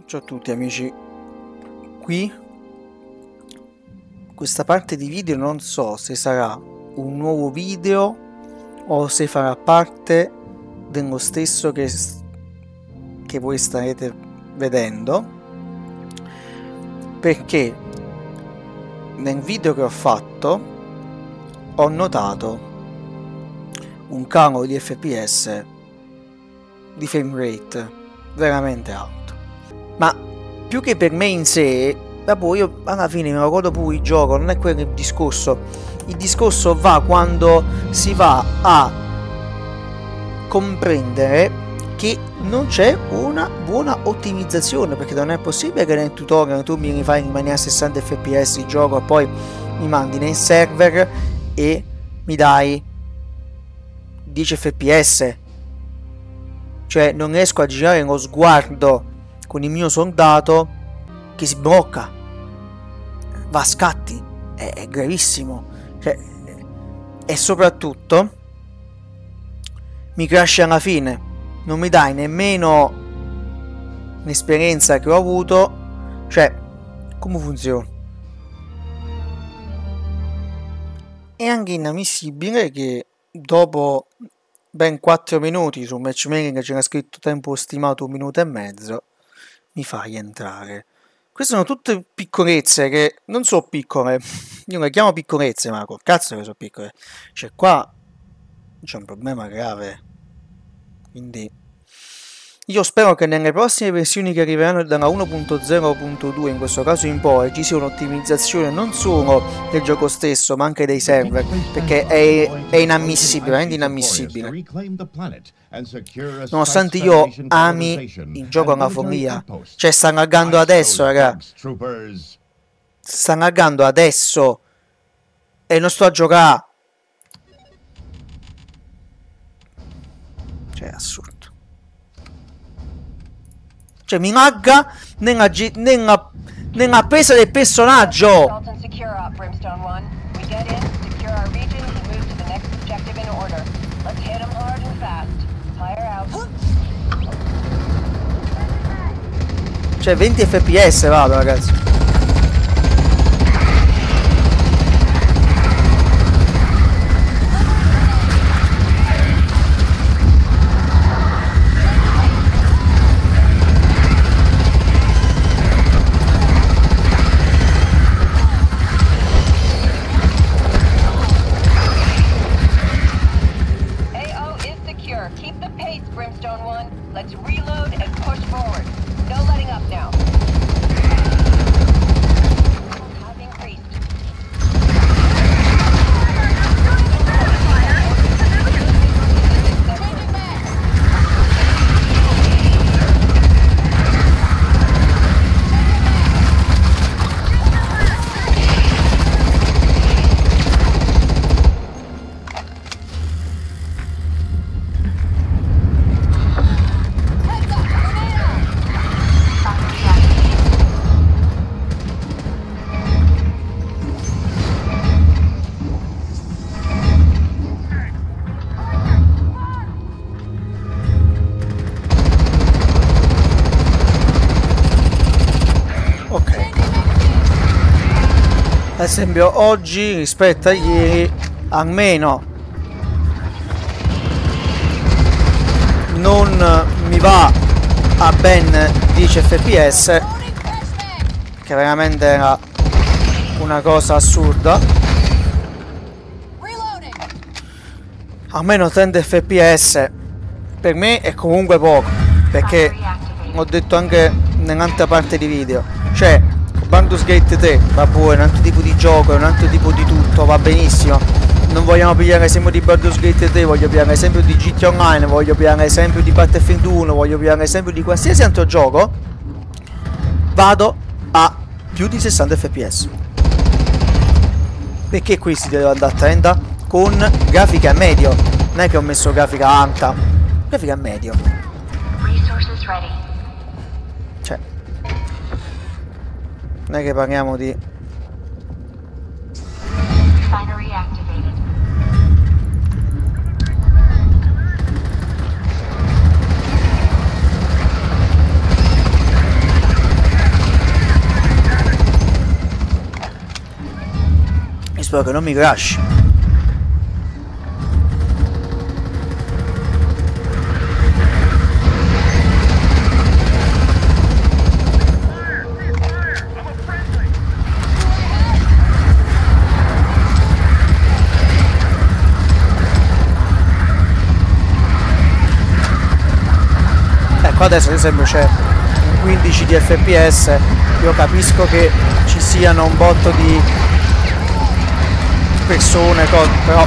Ciao a tutti amici, qui questa parte di video non so se sarà un nuovo video o se farà parte dello stesso che voi starete vedendo, perché nel video che ho fatto ho notato un calo di FPS, di frame rate veramente alto. Ma più che per me in sé, dopo io alla fine me lo godo pure il gioco, non è quello il discorso. Il discorso va quando si va a comprendere che non c'è una buona ottimizzazione, perché non è possibile che nel tutorial tu mi rifai in maniera 60 fps il gioco e poi mi mandi nel server e mi dai 10 fps. Cioè non riesco a girare lo sguardo con il mio soldato che si blocca, va a scatti, è gravissimo, cioè, e soprattutto mi crasha alla fine, non mi dai nemmeno l'esperienza che ho avuto. Cioè, come funziona? È anche inammissibile che dopo ben 4 minuti su matchmaking c'era scritto tempo stimato 1 minuto e mezzo, mi fai entrare. Queste sono tutte piccolezze che non sono piccole, io le chiamo piccolezze, ma col cazzo che sono piccole. Cioè qua c'è un problema grave, quindi io spero che nelle prossime versioni che arriveranno dalla 1.0.2 in questo caso in poi ci sia un'ottimizzazione non solo del gioco stesso ma anche dei server, perché è inammissibile, veramente inammissibile. Nonostante io ami il gioco alla follia, cioè sta laggando adesso, raga, sta laggando adesso e non sto a giocare, cioè è assurdo. Cioè mi lagga nella presa del personaggio. Cioè 20 fps vado, ragazzi. Ad esempio oggi rispetto a ieri almeno non mi va a ben 10 fps, che veramente era una cosa assurda. Almeno 30 fps per me è comunque poco, perché ho detto anche nell'altra parte di video, cioè Baldur's Gate 3 va pure, è un altro tipo di gioco, è un altro tipo di tutto, va benissimo. Non vogliamo pigliare l'esempio di Baldur's Gate 3, voglio pigliare l'esempio di GT Online, voglio pigliare l'esempio di Battlefield 1, voglio pigliare l'esempio di qualsiasi altro gioco. Vado a più di 60 fps. Perché qui si deve andare a 30? Con grafica medio. Non è che ho messo grafica alta, grafica medio. Cioè, non è che parliamo di... spero che non mi crash. Ecco, adesso ad esempio c'è un 15 di fps, io capisco che ci siano un botto di persone, però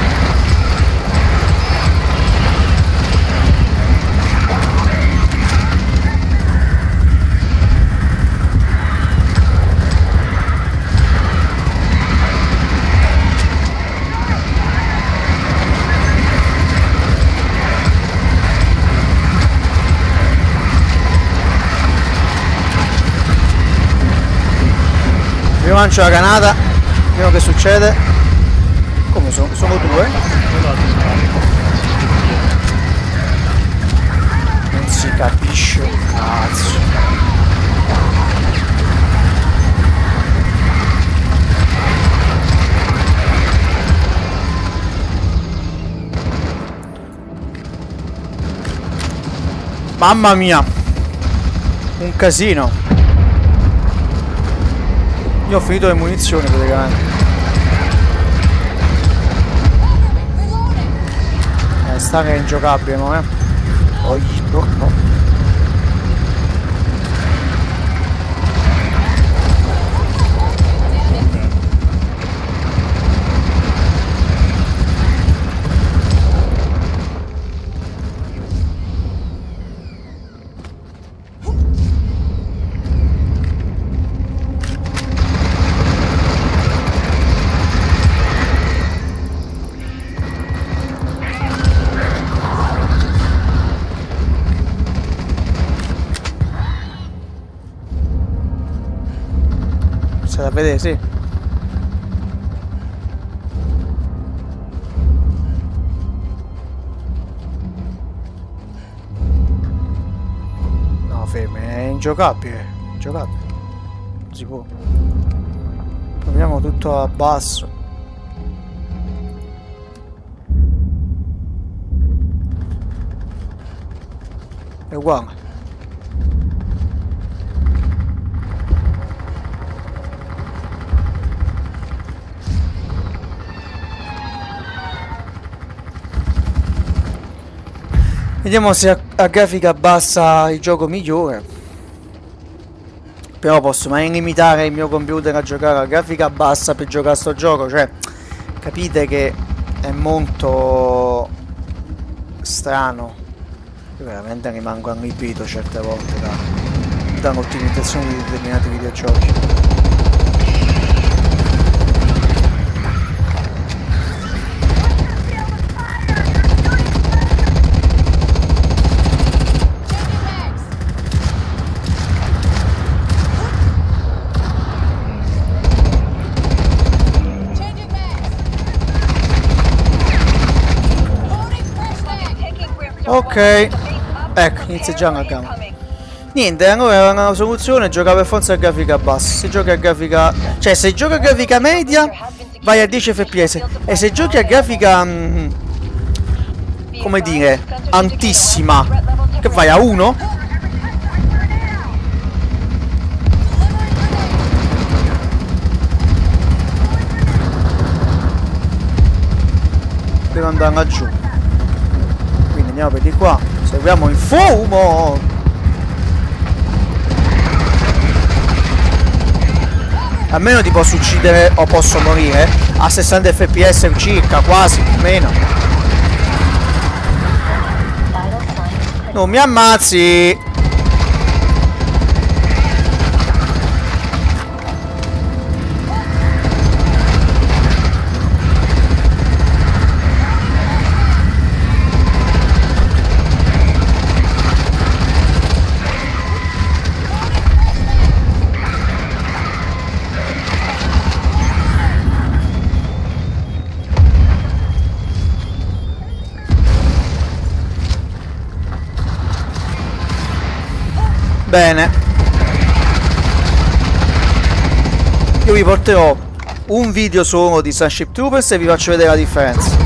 io lancio la granata, vediamo che succede. Come sono due? Non si capisce un cazzo. Mamma mia, un casino. Io ho finito le munizioni praticamente. Sta che è ingiocabile, no? Oh, no. Da vedere, sì. No, fermi, è ingiocabile. Ingiocabile. Non si può. Proviamo tutto a basso. È uguale. Vediamo se a grafica bassa il gioco migliore. Però posso mai limitare il mio computer a giocare a grafica bassa per giocare a sto gioco? Cioè, capite che è molto strano. Io veramente rimango allibito certe volte dall'ottimizzazione di determinati videogiochi. Ok, ecco, inizia già una gamma. Niente, allora una soluzione è giocare per forza a grafica bassa. Se giochi a grafica... cioè, se giochi a grafica media vai a 10 fps. E se giochi a grafica... come dire... altissima, che vai a 1? Devo andare laggiù. Andiamo per di qua, seguiamo il fumo. Almeno ti posso uccidere o posso morire a 60 fps circa, quasi, meno. Non mi ammazzi. Bene. Io vi porterò un video solo di Starship Troopers e vi faccio vedere la differenza.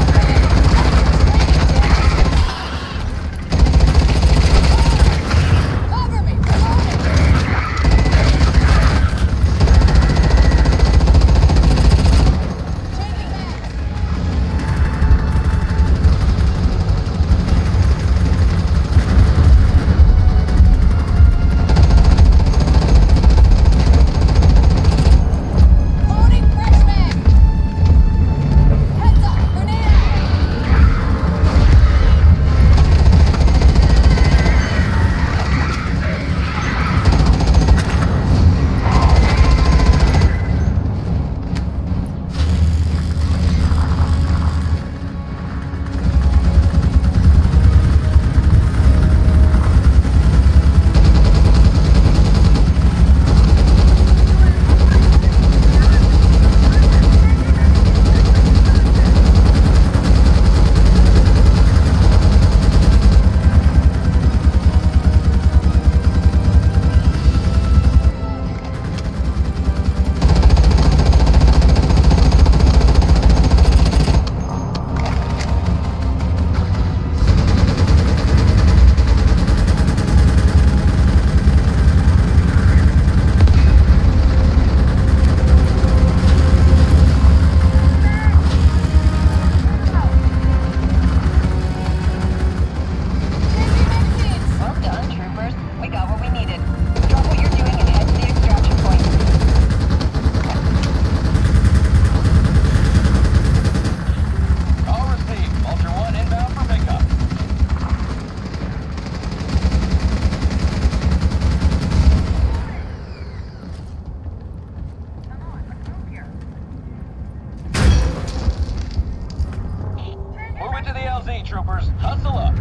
Troopers, hustle up.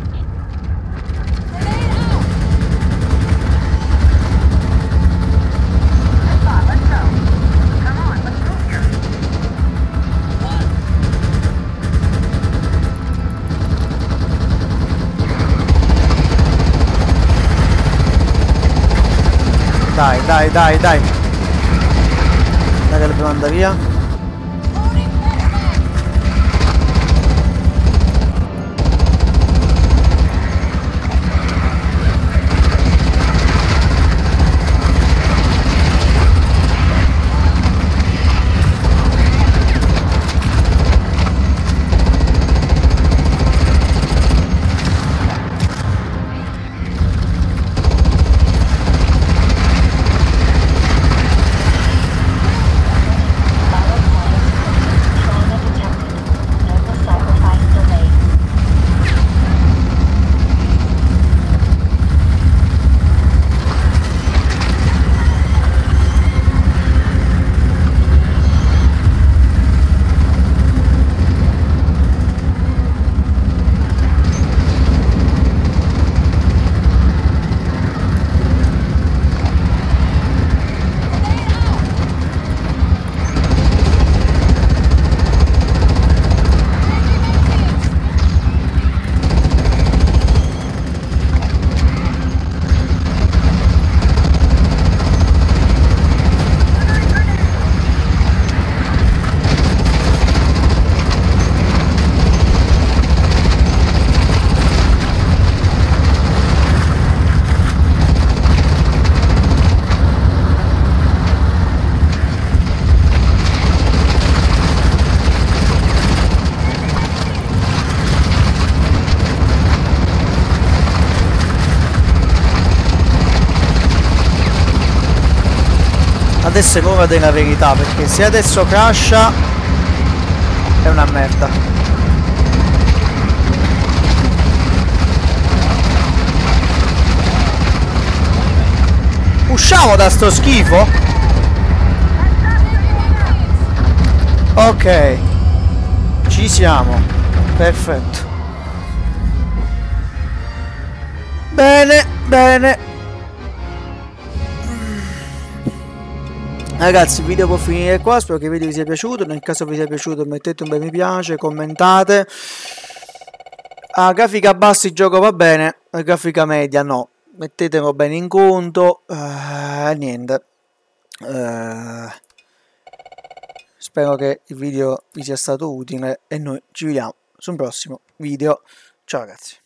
Let's go. Come on, let's go here. Dai. Dai che dobbiamo andare via. Adesso è l'ora della verità, perché se adesso crasha è una merda. Usciamo da sto schifo? Ok, ci siamo, perfetto. Bene. Ragazzi, il video può finire qua, spero che il video vi sia piaciuto. Nel caso vi sia piaciuto mettete un bel mi piace, commentate. A grafica bassa il gioco va bene, a grafica media no, mettetelo bene in conto. Niente, spero che il video vi sia stato utile e noi ci vediamo su un prossimo video. Ciao ragazzi.